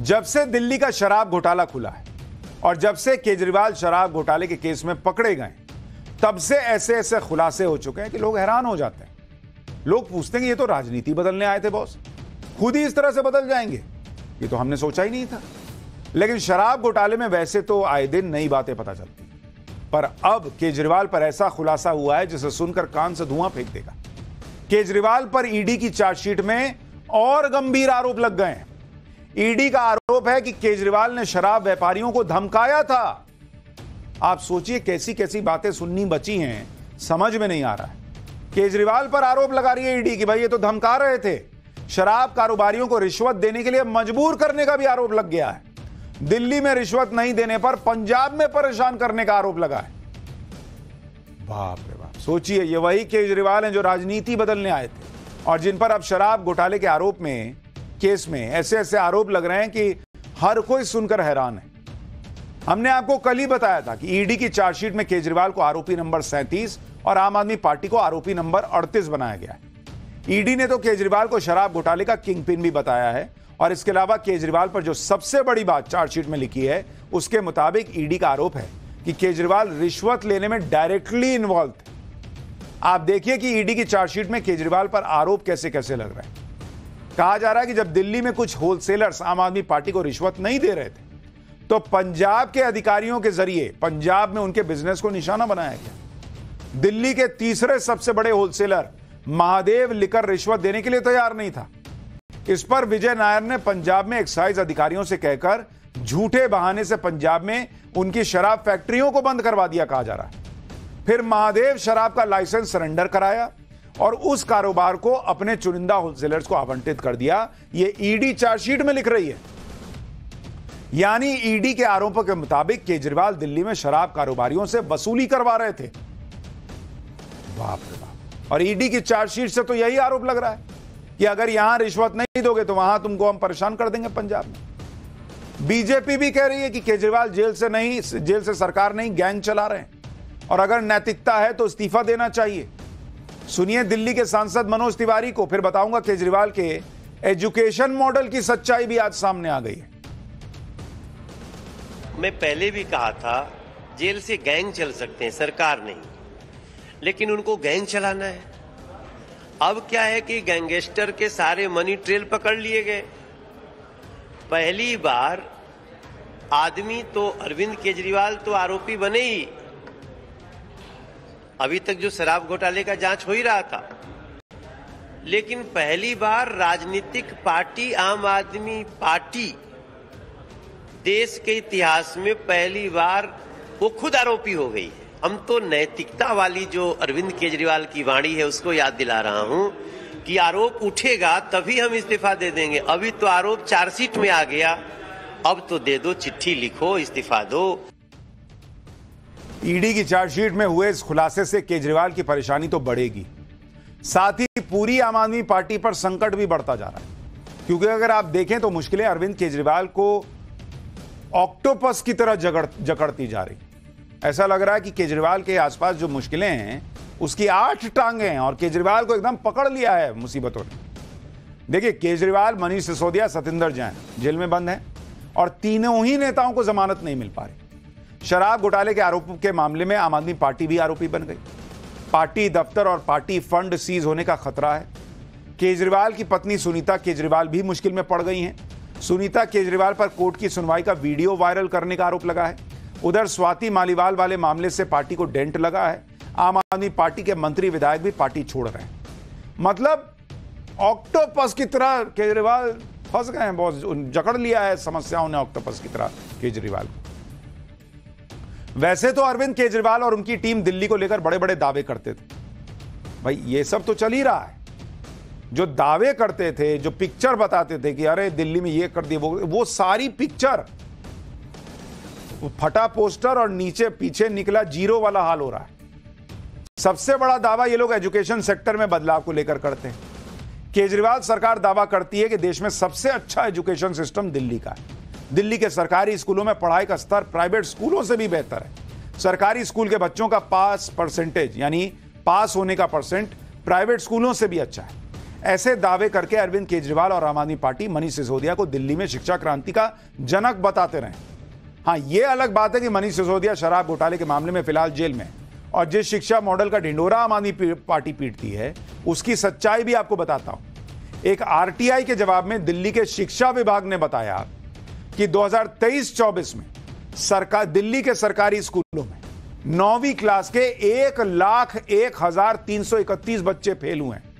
जब से दिल्ली का शराब घोटाला खुला है और जब से केजरीवाल शराब घोटाले के केस में पकड़े गए, तब से ऐसे ऐसे खुलासे हो चुके हैं कि लोग हैरान हो जाते हैं। लोग पूछते हैं कि ये तो राजनीति बदलने आए थे बॉस, खुद ही इस तरह से बदल जाएंगे, ये तो हमने सोचा ही नहीं था। लेकिन शराब घोटाले में वैसे तो आए दिन नई बातें पता चलती, पर अब केजरीवाल पर ऐसा खुलासा हुआ है जिसे सुनकर कान से धुआं फेंक देगा। केजरीवाल पर ईडी की चार्जशीट में और गंभीर आरोप लग गए हैं। ईडी का आरोप है कि केजरीवाल ने शराब व्यापारियों को धमकाया था। आप सोचिए कैसी कैसी बातें सुननी बची हैं, समझ में नहीं आ रहा है। केजरीवाल पर आरोप लगा रही है ईडी कि भाई ये तो धमका रहे थे। शराब कारोबारियों को रिश्वत देने के लिए मजबूर करने का भी आरोप लग गया है। दिल्ली में रिश्वत नहीं देने पर पंजाब में परेशान करने का आरोप लगा है। बाप रे बाप, सोचिए ये वही केजरीवाल हैं जो राजनीति बदलने आए थे और जिन पर अब शराब घोटाले के आरोप में, केस में ऐसे ऐसे आरोप लग रहे हैं कि हर कोई सुनकर हैरान है। हमने आपको कल ही बताया था कि ईडी की चार्जशीट में केजरीवाल को आरोपी नंबर 37 और आम आदमी पार्टी को आरोपी नंबर 38 बनाया गया है। ईडी ने तो केजरीवाल को शराब घोटाले का किंगपिन भी बताया है और इसके अलावा केजरीवाल पर जो सबसे बड़ी बात चार्जशीट में लिखी है, उसके मुताबिक ईडी का आरोप है कि केजरीवाल रिश्वत लेने में डायरेक्टली इन्वॉल्व थे। आप देखिए कि ईडी की चार्जशीट में केजरीवाल पर आरोप कैसे कैसे लग रहे हैं। कहा जा रहा है कि जब दिल्ली में कुछ होलसेलर्स आम आदमी पार्टी को रिश्वत नहीं दे रहे थे, तो पंजाब के अधिकारियों के जरिए पंजाब में उनके बिजनेस को निशाना बनाया गया। दिल्ली के तीसरे सबसे बड़े होलसेलर महादेव लिकर रिश्वत देने के लिए तैयार नहीं था। इस पर विजय नायर ने पंजाब में एक्साइज अधिकारियों से कहकर झूठे बहाने से पंजाब में उनकी शराब फैक्ट्रियों को बंद करवा दिया, कहा जा रहा है। फिर महादेव शराब का लाइसेंस सरेंडर कराया और उस कारोबार को अपने चुनिंदा होलसेलर्स को आवंटित कर दिया। यह ईडी चार्जशीट में लिख रही है। यानी ईडी के आरोपों के मुताबिक केजरीवाल दिल्ली में शराब कारोबारियों से वसूली करवा रहे थे। बाप रे बाप। और ईडी की चार्जशीट से तो यही आरोप लग रहा है कि अगर यहां रिश्वत नहीं दोगे तो वहां तुमको हम परेशान कर देंगे पंजाब में। बीजेपी भी कह रही है कि केजरीवाल जेल से सरकार नहीं, गैंग चला रहे हैं और अगर नैतिकता है तो इस्तीफा देना चाहिए। सुनिए दिल्ली के सांसद मनोज तिवारी को, फिर बताऊंगा केजरीवाल के एजुकेशन मॉडल की सच्चाई भी आज सामने आ गई है। मैं पहले भी कहा था जेल से गैंग चल सकते हैं, सरकार नहीं, लेकिन उनको गैंग चलाना है। अब क्या है कि गैंगस्टर के सारे मनी ट्रेल पकड़ लिए गए। पहली बार आदमी तो अरविंद केजरीवाल तो आरोपी बने ही, अभी तक जो शराब घोटाले का जांच हो ही रहा था, लेकिन पहली बार राजनीतिक पार्टी आम आदमी पार्टी देश के इतिहास में पहली बार वो खुद आरोपी हो गई है। हम तो नैतिकता वाली जो अरविंद केजरीवाल की वाणी है उसको याद दिला रहा हूं कि आरोप उठेगा तभी हम इस्तीफा दे देंगे। अभी तो आरोप चार्जशीट में आ गया, अब तो दे दो, चिट्ठी लिखो, इस्तीफा दो। ईडी की चार्जशीट में हुए इस खुलासे से केजरीवाल की परेशानी तो बढ़ेगी, साथ ही पूरी आम आदमी पार्टी पर संकट भी बढ़ता जा रहा है। क्योंकि अगर आप देखें तो मुश्किलें अरविंद केजरीवाल को ऑक्टोपस की तरह जकड़ती जा रही। ऐसा लग रहा है कि केजरीवाल के आसपास जो मुश्किलें हैं उसकी 8 टांगें हैं और केजरीवाल को एकदम पकड़ लिया है मुसीबतों ने। देखिए केजरीवाल, मनीष सिसोदिया, सतिंदर जैन जेल में बंद हैं और तीनों ही नेताओं को जमानत नहीं मिल पा रही। शराब घोटाले के आरोपों के मामले में आम आदमी पार्टी भी आरोपी बन गई। पार्टी दफ्तर और पार्टी फंड सीज होने का खतरा है। केजरीवाल की पत्नी सुनीता केजरीवाल भी मुश्किल में पड़ गई हैं। सुनीता केजरीवाल पर कोर्ट की सुनवाई का वीडियो वायरल करने का आरोप लगा है। उधर स्वाति मालीवाल वाले मामले से पार्टी को डेंट लगा है। आम आदमी पार्टी के मंत्री विधायक भी पार्टी छोड़ रहे हैं। मतलब ऑक्टोपस की तरह केजरीवाल फंस गए हैं, बहुत जकड़ लिया है समस्याओं ने ऑक्टोपस की तरह केजरीवाल को। वैसे तो अरविंद केजरीवाल और उनकी टीम दिल्ली को लेकर बड़े बड़े दावे करते थे। भाई ये सब तो चल ही रहा है। जो दावे करते थे, जो पिक्चर बताते थे कि अरे दिल्ली में ये कर दिया, वो सारी पिक्चर, फटा पोस्टर और नीचे पीछे निकला जीरो वाला हाल हो रहा है। सबसे बड़ा दावा ये लोग एजुकेशन सेक्टर में बदलाव को लेकर करते हैं। केजरीवाल सरकार दावा करती है कि देश में सबसे अच्छा एजुकेशन सिस्टम दिल्ली का है। दिल्ली के सरकारी स्कूलों में पढ़ाई का स्तर प्राइवेट स्कूलों से भी बेहतर है। सरकारी स्कूल के बच्चों का पास परसेंटेज यानी पास होने का परसेंट प्राइवेट स्कूलों से भी अच्छा है। ऐसे दावे करके अरविंद केजरीवाल और आम आदमी पार्टी मनीष सिसोदिया को दिल्ली में शिक्षा क्रांति का जनक बताते रहे। हाँ, यह अलग बात है कि मनीष सिसोदिया शराब घोटाले के मामले में फिलहाल जेल में, और जिस शिक्षा मॉडल का ढिंढोरा आम आदमी पार्टी पीटती है उसकी सच्चाई भी आपको बताता हूं। एक आरटीआई के जवाब में दिल्ली के शिक्षा विभाग ने बताया कि 2023-24 में दिल्ली के सरकारी स्कूलों में 9वीं क्लास के 1,01,331 बच्चे फेल हुए हैं।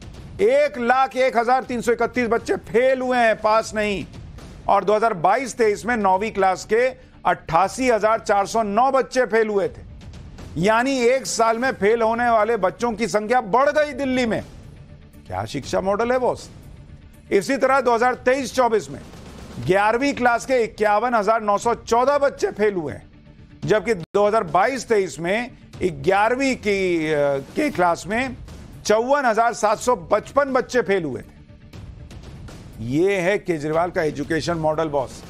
1,01,331 बच्चे फेल हुए हैं, पास नहीं। और 2022-23 में 9वीं क्लास के 88,409 बच्चे फेल हुए थे। यानी एक साल में फेल होने वाले बच्चों की संख्या बढ़ गई दिल्ली में। क्या शिक्षा मॉडल है बॉस? इसी तरह 2023-24 में 11वीं क्लास के 51,914 बच्चे फेल हुए हैं, जबकि 2022-23 में 11वीं की क्लास में 54,755 बच्चे फेल हुए थे। यह है केजरीवाल का एजुकेशन मॉडल बॉस।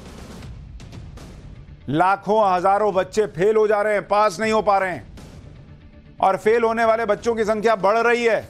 लाखों हजारों बच्चे फेल हो जा रहे हैं, पास नहीं हो पा रहे हैं, और फेल होने वाले बच्चों की संख्या बढ़ रही है।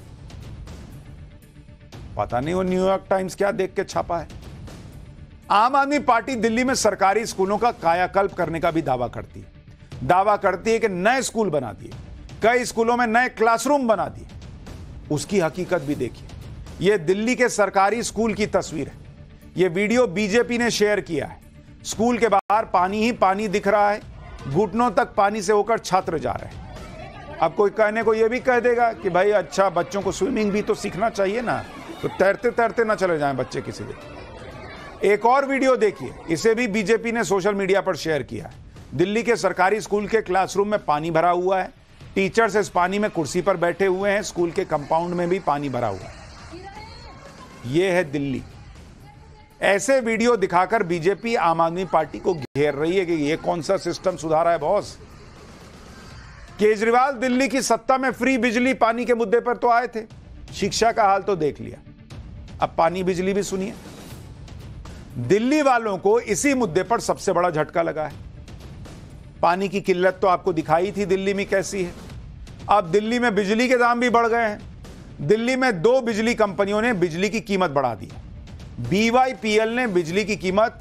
पता नहीं वो न्यूयॉर्क टाइम्स क्या देख के छापा है। आम आदमी पार्टी दिल्ली में सरकारी स्कूलों का कायाकल्प करने का भी दावा करती है। दावा करती है कि नए स्कूल बना दिए, कई स्कूलों में नए क्लासरूम बना दिए। उसकी हकीकत भी देखिए। यह दिल्ली के सरकारी स्कूल की तस्वीर है। यह वीडियो बीजेपी ने शेयर किया है। स्कूल के बाहर पानी ही पानी दिख रहा है, घुटनों तक पानी से होकर छात्र जा रहे हैं। अब कोई कहने को यह भी कह देगा कि भाई अच्छा, बच्चों को स्विमिंग भी तो सीखना चाहिए ना, तो तैरते तैरते ना चले जाएं बच्चे किसी दिन। एक और वीडियो देखिए, इसे भी बीजेपी ने सोशल मीडिया पर शेयर किया है। दिल्ली के सरकारी स्कूल के क्लासरूम में पानी भरा हुआ है। टीचर्स इस पानी में कुर्सी पर बैठे हुए हैं। स्कूल के कंपाउंड में भी पानी भरा हुआ है। यह है दिल्ली। ऐसे वीडियो दिखाकर बीजेपी आम आदमी पार्टी को घेर रही है कि यह कौन सा सिस्टम सुधारा है बॉस। केजरीवाल दिल्ली की सत्ता में फ्री बिजली पानी के मुद्दे पर तो आए थे, शिक्षा का हाल तो देख लिया, अब पानी बिजली भी सुनिए। दिल्ली वालों को इसी मुद्दे पर सबसे बड़ा झटका लगा है। पानी की किल्लत तो आपको दिखाई थी दिल्ली में कैसी है। अब दिल्ली में बिजली के दाम भी बढ़ गए हैं। दिल्ली में 2 बिजली कंपनियों ने बिजली की कीमत बढ़ा दी है। BYPL ने बिजली की कीमत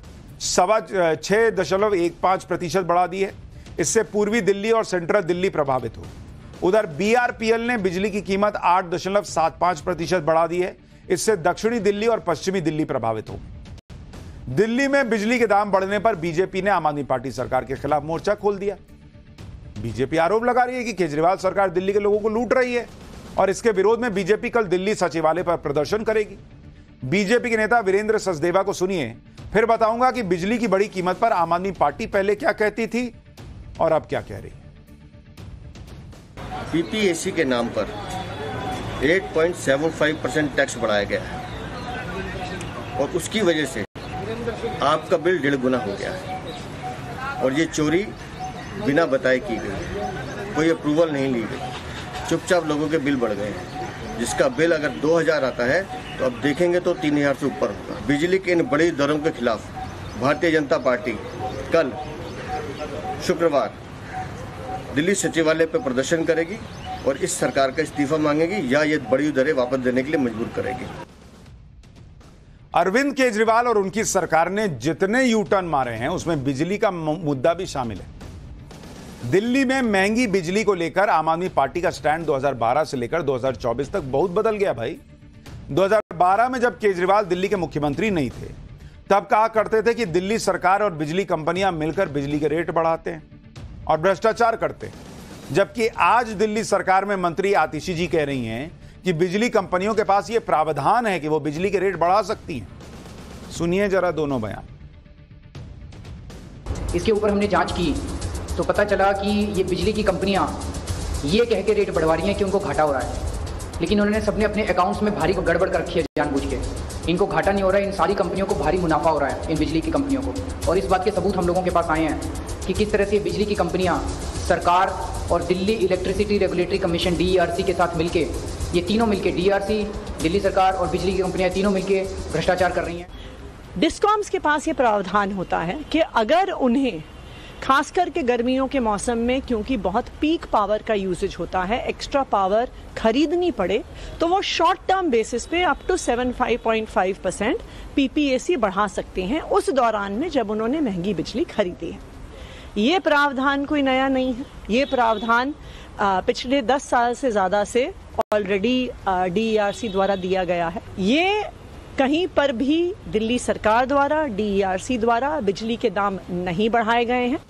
6.15% बढ़ा दी है। इससे पूर्वी दिल्ली और सेंट्रल दिल्ली प्रभावित हो। उधर BRPL ने बिजली की कीमत 8.75% बढ़ा दी है। इससे दक्षिणी दिल्ली और पश्चिमी दिल्ली प्रभावित हो। दिल्ली में बिजली के दाम बढ़ने पर बीजेपी ने आम आदमी पार्टी सरकार के खिलाफ मोर्चा खोल दिया। बीजेपी आरोप लगा रही है कि केजरीवाल सरकार दिल्ली के लोगों को लूट रही है, और इसके विरोध में बीजेपी कल दिल्ली सचिवालय पर प्रदर्शन करेगी। बीजेपी के नेता वीरेंद्र सचदेवा को सुनिए, फिर बताऊंगा कि बिजली की बड़ी कीमत पर आम आदमी पार्टी पहले क्या कहती थी और अब क्या कह रही है। PPAC के नाम पर 8.75% टैक्स बढ़ाया गया है, और उसकी वजह से आपका बिल 1.5 गुना हो गया है। और ये चोरी बिना बताए की गई, कोई अप्रूवल नहीं ली गई, चुपचाप लोगों के बिल बढ़ गए हैं। जिसका बिल अगर 2000 आता है तो अब देखेंगे तो 3000 से ऊपर होगा। बिजली के इन बड़ी दरों के खिलाफ भारतीय जनता पार्टी कल शुक्रवार दिल्ली सचिवालय पर प्रदर्शन करेगी और इस सरकार का इस्तीफा मांगेगी या ये बड़ी दरें वापस देने के लिए मजबूर करेगी। अरविंद केजरीवाल और उनकी सरकार ने जितने यू टर्न मारे हैं उसमें बिजली का मुद्दा भी शामिल है। दिल्ली में महंगी बिजली को लेकर आम आदमी पार्टी का स्टैंड 2012 से लेकर 2024 तक बहुत बदल गया भाई। 2012 में जब केजरीवाल दिल्ली के मुख्यमंत्री नहीं थे, तब कहा करते थे कि दिल्ली सरकार और बिजली कंपनियां मिलकर बिजली के रेट बढ़ाते हैं और भ्रष्टाचार करते हैं। जबकि आज दिल्ली सरकार में मंत्री आतिशी जी कह रही हैं कि बिजली कंपनियों के पास यह प्रावधान है कि वो बिजली के रेट बढ़ा सकती हैं। सुनिए जरा दोनों बयान। इसके ऊपर हमने जांच की तो पता चला कि ये बिजली की कंपनियां ये कह के रेट बढ़वा रही हैं कि उनको घाटा हो रहा है, लेकिन उन्होंने सबने अपने अकाउंट्स में भारी गड़बड़ कर रखी है जानबूझ के। इनको घाटा नहीं हो रहा है, इन सारी कंपनियों को भारी मुनाफा हो रहा है, इन बिजली की कंपनियों को। और इस बात के सबूत हम लोगों के पास आए हैं कि किस तरह से बिजली की कंपनियां सरकार और Delhi electricity regulatory commission DERC के साथ मिलके, ये तीनों मिलके DRC, दिल्ली सरकार और बिजली की कंपनियां तीनों मिलके भ्रष्टाचार कर रही हैं। डिस्कॉम्स के पास ये प्रावधान होता है कि अगर उन्हें खास करके गर्मियों के मौसम में, क्योंकि बहुत पीक पावर का यूजेज होता है, एक्स्ट्रा पावर खरीदनी पड़े तो वो शॉर्ट टर्म बेसिस पे अप टू 75.5% पीपीएसी बढ़ा सकते हैं उस दौरान में जब उन्होंने महंगी बिजली खरीदी है। ये प्रावधान कोई नया नहीं है, ये प्रावधान पिछले 10 साल से ज़्यादा से ऑलरेडी डीईआरसी द्वारा दिया गया है। ये कहीं पर भी दिल्ली सरकार द्वारा, डीईआरसी द्वारा बिजली के दाम नहीं बढ़ाए गए हैं।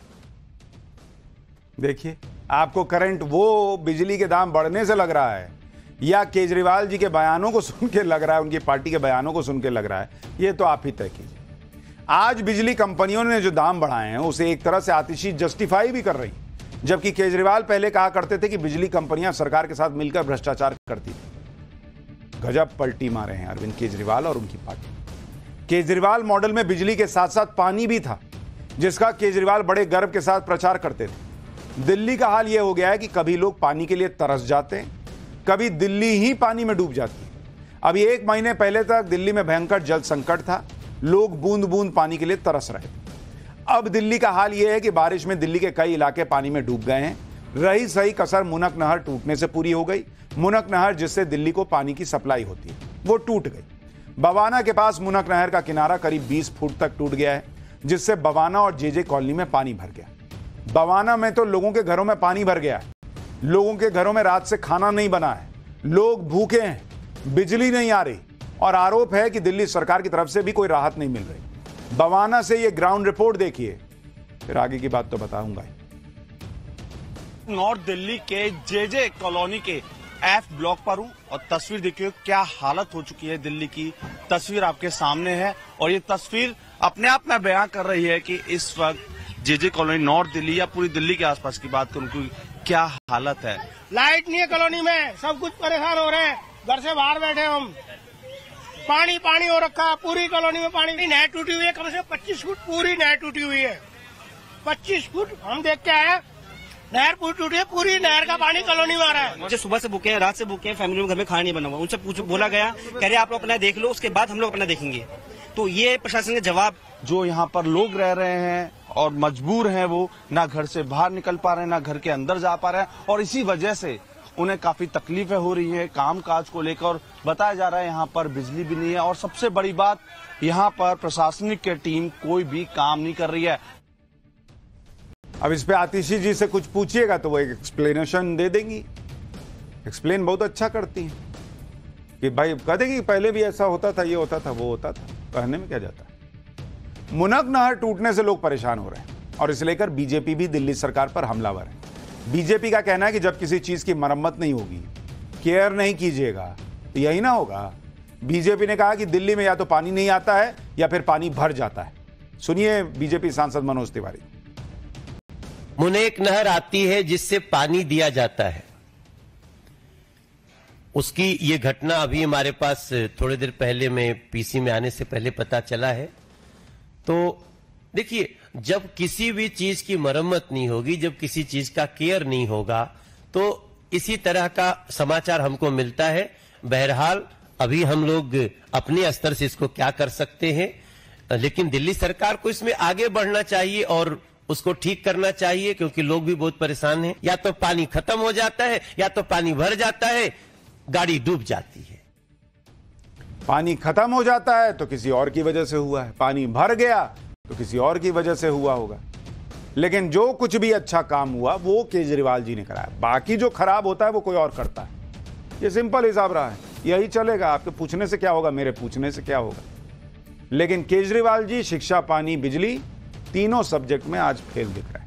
देखिए, आपको करंट वो बिजली के दाम बढ़ने से लग रहा है या केजरीवाल जी के बयानों को सुन के लग रहा है, उनकी पार्टी के बयानों को सुन के लग रहा है, ये तो आप ही तय कीजिए। आज बिजली कंपनियों ने जो दाम बढ़ाए हैं उसे एक तरह से आतिशी जस्टिफाई भी कर रही, जबकि केजरीवाल पहले कहा करते थे कि बिजली कंपनियां सरकार के साथ मिलकर भ्रष्टाचार करती थी। गजब पलटी मारे हैं अरविंद केजरीवाल और उनकी पार्टी। केजरीवाल मॉडल में बिजली के साथ साथ पानी भी था, जिसका केजरीवाल बड़े गर्व के साथ प्रचार करते थे। दिल्ली का हाल यह हो गया है कि कभी लोग पानी के लिए तरस जाते हैं, कभी दिल्ली ही पानी में डूब जाती है। अभी 1 महीने पहले तक दिल्ली में भयंकर जल संकट था, लोग बूंद बूंद पानी के लिए तरस रहे थे। अब दिल्ली का हाल यह है कि बारिश में दिल्ली के कई इलाके पानी में डूब गए हैं। रही सही कसर मुनक नहर टूटने से पूरी हो गई। मुनक नहर जिससे दिल्ली को पानी की सप्लाई होती है वो टूट गई। बवाना के पास मुनक नहर का किनारा करीब 20 फुट तक टूट गया है, जिससे बवाना और जेजे कॉलोनी में पानी भर गया। बवाना में तो लोगों के घरों में पानी भर गया है, लोगों के घरों में रात से खाना नहीं बना है, लोग भूखे हैं, बिजली नहीं आ रही और आरोप है कि दिल्ली सरकार की तरफ से भी कोई राहत नहीं मिल रही। बवाना से ये ग्राउंड रिपोर्ट देखिए, फिर आगे की बात तो बताऊंगा। नॉर्थ दिल्ली के जेजे कॉलोनी के एफ ब्लॉक पर हूं और तस्वीर देखिए क्या हालत हो चुकी है। दिल्ली की तस्वीर आपके सामने है और ये तस्वीर अपने आप में बयां कर रही है कि इस वक्त जेजे कॉलोनी नॉर्थ दिल्ली या पूरी दिल्ली के आसपास की बात करूं कि क्या हालत है। लाइट नहीं है कॉलोनी में, सब कुछ परेशान हो रहे हैं, घर से बाहर बैठे हम। पानी पानी हो रखा है पूरी कॉलोनी में। पानी नहर टूटी हुई है, कम से कम 25 फुट पूरी नहर टूटी हुई है। 25 फुट हम देख के आए, नहर पूरी टूटी है, पूरी नहर का पानी कॉलोनी में आ रहा है। मुझे सुबह से बुके हैं, रात से बुके हैं, फैमिली में घर में खाना नहीं बना हुआ। उनसे बोला गया, कह रहे आप लोग अपना देख लो, उसके बाद हम लोग अपना देखेंगे। तो ये प्रशासन का जवाब। जो यहाँ पर लोग रह रहे हैं और मजबूर हैं, वो ना घर से बाहर निकल पा रहे हैं, ना घर के अंदर जा पा रहे हैं और इसी वजह से उन्हें काफी तकलीफें हो रही है काम काज को लेकर। बताया जा रहा है यहाँ पर बिजली भी नहीं है और सबसे बड़ी बात, यहाँ पर प्रशासनिक की टीम कोई भी काम नहीं कर रही है। अब इस पे आतिशी जी से कुछ पूछिएगा तो वो एक एक्सप्लेनेशन दे देंगी। एक्सप्लेन बहुत अच्छा करती हैं कि भाई कह देंगे पहले भी ऐसा होता था, ये होता था, वो होता था, कहने में क्या जाता है। मुनक नहर टूटने से लोग परेशान हो रहे हैं और इसे लेकर बीजेपी भी दिल्ली सरकार पर हमलावर है। बीजेपी का कहना है कि जब किसी चीज की मरम्मत नहीं होगी, केयर नहीं कीजिएगा तो यही ना होगा। बीजेपी ने कहा कि दिल्ली में या तो पानी नहीं आता है या फिर पानी भर जाता है। सुनिए बीजेपी सांसद मनोज तिवारी। मुनेक नहर आती है जिससे पानी दिया जाता है, उसकी ये घटना अभी हमारे पास थोड़ी देर पहले में पीसी में आने से पहले पता चला है। तो देखिए, जब किसी भी चीज की मरम्मत नहीं होगी, जब किसी चीज का केयर नहीं होगा, तो इसी तरह का समाचार हमको मिलता है। बहरहाल अभी हम लोग अपने स्तर से इसको क्या कर सकते हैं, लेकिन दिल्ली सरकार को इसमें आगे बढ़ना चाहिए और उसको ठीक करना चाहिए, क्योंकि लोग भी बहुत परेशान हैं। या तो पानी खत्म हो जाता है या तो पानी भर जाता है, गाड़ी डूब जाती है। पानी खत्म हो जाता है तो किसी और की वजह से हुआ है, पानी भर गया तो किसी और की वजह से हुआ होगा। लेकिन जो कुछ भी अच्छा काम हुआ वो केजरीवाल जी ने कराया, बाकी जो खराब होता है वो कोई और करता है। ये सिंपल हिसाब रहा है, यही चलेगा। आपके पूछने से क्या होगा, मेरे पूछने से क्या होगा। लेकिन केजरीवाल जी शिक्षा, पानी, बिजली तीनों सब्जेक्ट में आज फेल दिख रहे हैं।